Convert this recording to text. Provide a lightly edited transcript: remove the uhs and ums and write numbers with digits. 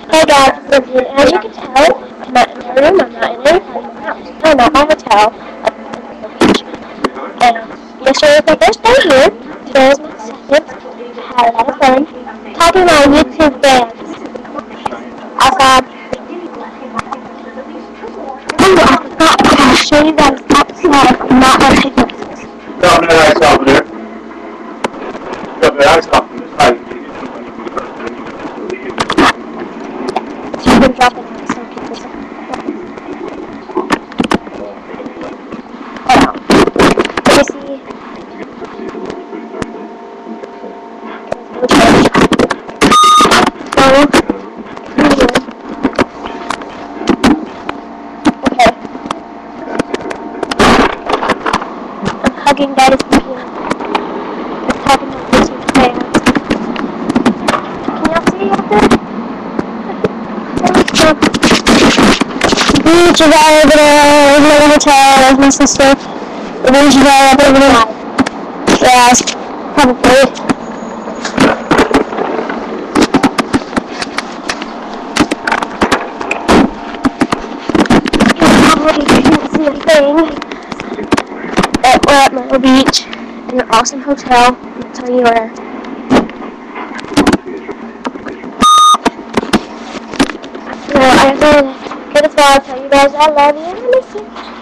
Hey guys, it's Olivia, and as you can tell, I'm not in my room, I'm not in any part of my house. I'm at my hotel at the beach. And yesterday was my first day here. Today was my second. I had a lot of fun talking about YouTube bands. I forgot to show you guys outside, not on TikTok. No, ice over there. Ice off this side. So you can drop it on some people's. Let me see. Okay. I'm hugging Daddy's computer. I'm talking about YouTube fans. Can y'all see out there? The beach is all over there. There's my hotel. There's my sister. The beach is all up over there. Yeah, probably. You can't see a thing. We're at Myrtle Beach in an awesome hotel. I'll tell you where. So I'm gonna get a vlog, tell you guys I love you and I miss you.